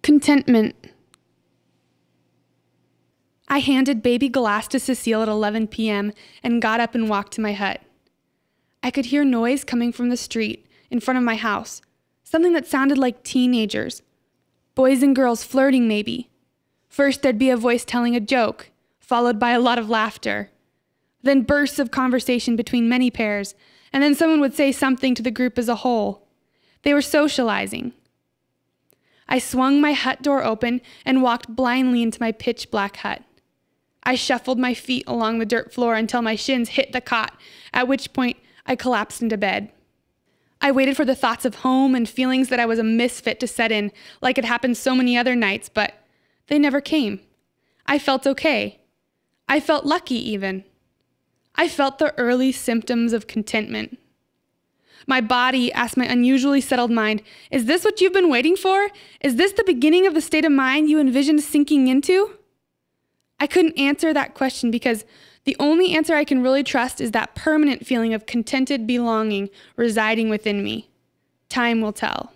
Contentment. I handed baby glass to Cecile at 11 p.m. and got up and walked to my hut. I could hear noise coming from the street in front of my house, something that sounded like teenagers. Boys and girls flirting, maybe. First there'd be a voice telling a joke, followed by a lot of laughter. Then bursts of conversation between many pairs, and then someone would say something to the group as a whole. They were socializing. I swung my hut door open and walked blindly into my pitch-black hut. I shuffled my feet along the dirt floor until my shins hit the cot, at which point I collapsed into bed. I waited for the thoughts of home and feelings that I was a misfit to set in, like it happened so many other nights, but they never came. I felt okay. I felt lucky, even. I felt the early symptoms of contentment. My body asked my unusually settled mind, "Is this what you've been waiting for? Is this the beginning of the state of mind you envisioned sinking into?" I couldn't answer that question because the only answer I can really trust is that permanent feeling of contented belonging residing within me. Time will tell.